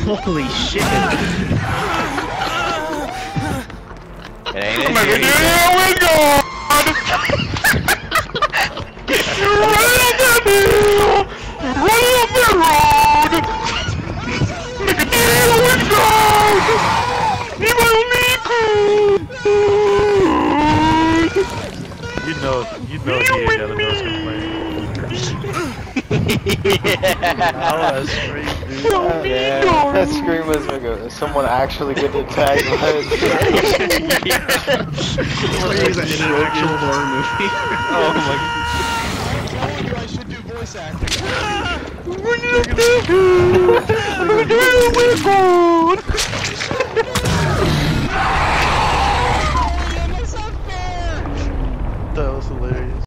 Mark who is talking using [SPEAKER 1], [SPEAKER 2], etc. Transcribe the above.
[SPEAKER 1] Holy shit.
[SPEAKER 2] It ain't it.
[SPEAKER 3] Here we go! You run up that hill! Run up that road! Here we go! You know he ain't got enough complaints.
[SPEAKER 2] Yeah.
[SPEAKER 4] Oh, that scream, dude.
[SPEAKER 2] Yeah, that scream was like someone actually get attacked.
[SPEAKER 1] It's like he's in an actual horror movie.
[SPEAKER 2] Oh my
[SPEAKER 4] I should do voice acting.
[SPEAKER 3] We're